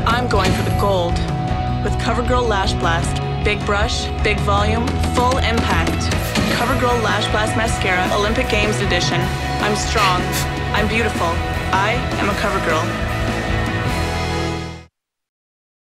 I'm going for the gold. With CoverGirl Lash Blast. Big brush, big volume, full impact. CoverGirl Lash Blast Mascara, Olympic Games Edition. I'm strong. I'm beautiful. I am a CoverGirl.